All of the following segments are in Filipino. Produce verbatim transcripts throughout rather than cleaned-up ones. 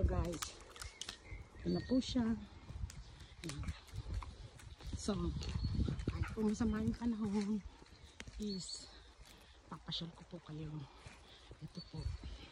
dito guys. Ito na po siya. Yan. So, kahit po masama yung panahon, is papasyal ko po kayo. Ito po.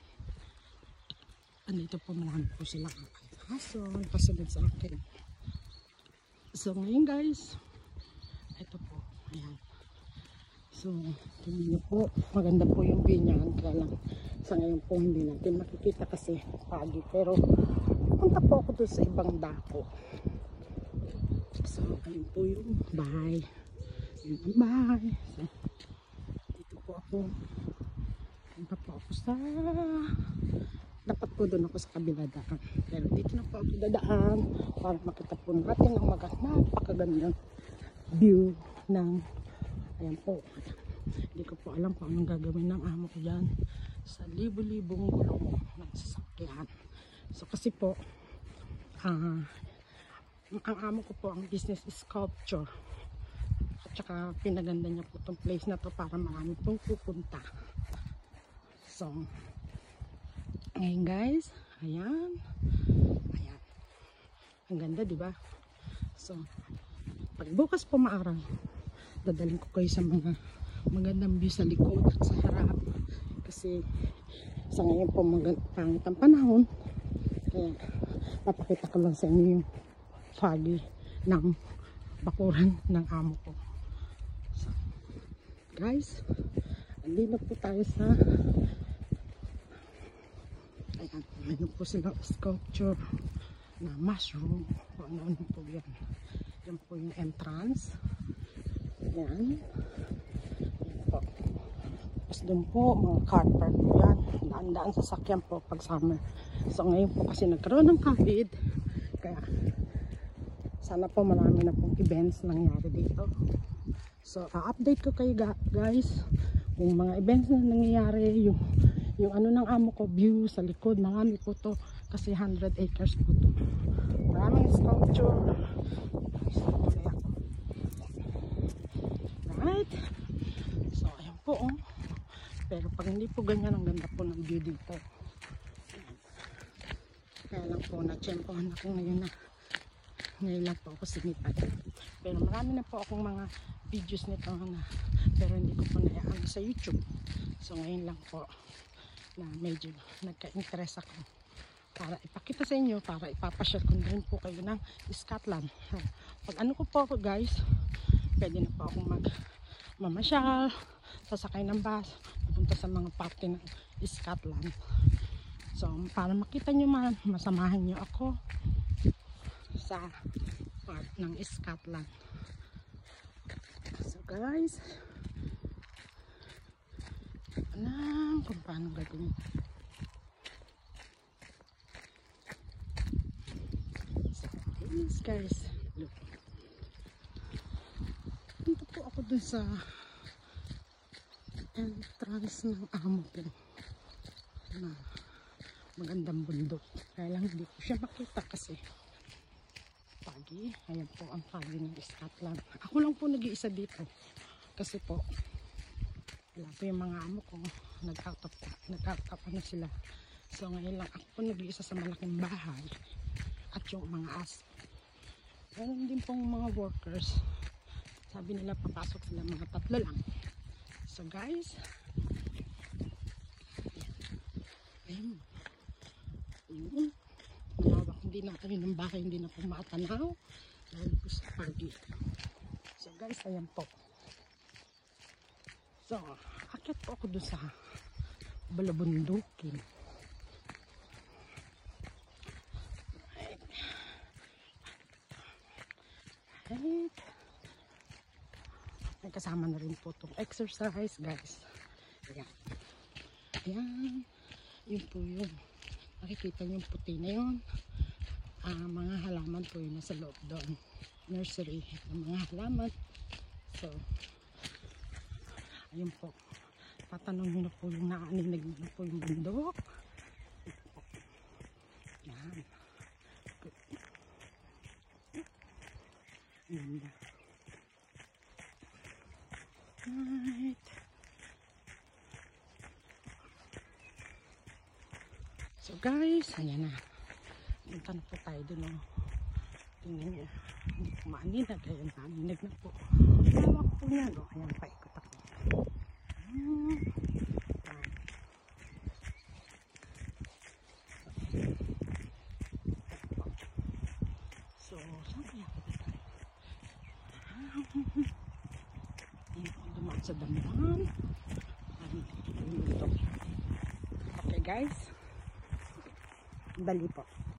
Andito po marami po silang aso. Pasunod sa akin. So, ngayon guys, ito po. Ayan. So, tingnan nyo po. Maganda po yung view niyan. Kaya lang, sa ngayon po hindi natin makikita kasi pagi. Pero, punta po ako doon sa ibang dako. So, ayun po yung bahay. Yun ang bahay. So, dito po ako. Punta po ako sa... Dapat po doon ako sa kabila daan. Pero dito na po ako dadaan para makita po natin ang maganda, napakagandang view ng... Ayan po. Hindi ko po alam kung anong gagawin ng amo ko dyan sa libo-libong gulong ng sasakyan. So kasi po, uh, ang amo ko po, ang business is sculpture. At saka pinaganda niya po itong place na to para marami pong pupunta. So, ngayon guys, ayan. Ayan. Ang ganda, di ba? So, pag bukas po maaraw, dadalhin ko kayo sa mga magandang view sa likod at sa harap kasi sa ngayon po pangit ang panahon, kaya papakita ko lang sa inyo yung foggy ng bakuran ng amo ko. So, guys, andito po tayo sa ayan, mayroon po silang sculpture na mushroom o ano-ano po yan. Yan po yung entrance. Yan. Yan po. Tapos doon po, mga car park po yan. Daan-daan sa sakyan po pag summer. So ngayon po kasi nagkaroon ng COVID. Kaya sana po marami na pong events nangyari dito. So a-update ko kayo guys. Yung mga events na nangyayari. Yung, yung ano ng amo ko, view sa likod. Marami po to. Kasi one hundred acres po to. Maraming sculpture. Right? So, ayan po oh. Pero pag hindi po ganyan, ang ganda po ng view dito. Kaya lang po, na-tsempohan ako ngayon na ngayon lang po ako sinipad. Pero marami na po akong mga videos nito na pero hindi ko po naiaan sa YouTube. So, ngayon lang po na medyo nagka-interest ako para ipakita sa inyo, para ipapasyal ko din po kayo ng Scotland. Pag ano ko po ako guys, pwede na po akong mag mamasyal, sasakay ng bus, pupunta sa mga parte ng Scotland. So, para makita nyo man, masamahan nyo ako sa part ng Scotland. So guys, alam kung paano gagawin. So, yes guys, look. Punta po ako dun sa entrance ng amo ko na magandang bundok. Kaya lang hindi ko siya makita kasi pagi. Ayan po ang pagi ng Scotland. Ako lang po nag-iisa dito kasi po wala po yung mga amo ko, nag-out of nag-out of ano sila. So ngayon lang ako po nag-iisa sa malaking bahay at yung mga aso. Meron din pong mga workers. Sabi nila papasok sila mga tatlo lang. So guys, ayan. Ayan. Malawak, hindi na kami ng bahay, hindi na po matanaw. Dahil po sa pagi. So guys, ayan po. So, akit po ako doon sa balabundukin. Right. Right. May kasama na rin po itong exercise, guys. Ayan. Ayan. Yun po yun. Makikita nyo yung puti na yun. Uh, mga halaman po yun nasa loob doon. Nursery ng mga halaman. So, ayun po. Tatanong nyo na po yung naaninag na po yung bundok. Yan. Yan. Right. So guys, ayan na. Punta na po tayo dun. Oh. Tingnan niya. Hindi po maaninag. Ayan, maaninag na po. Hawak po niya. No? Ayan, paikot ako. Ayan. So, saan kaya po tayo? Ayan po, dumaan sa damuhan. Okay guys. Dali po.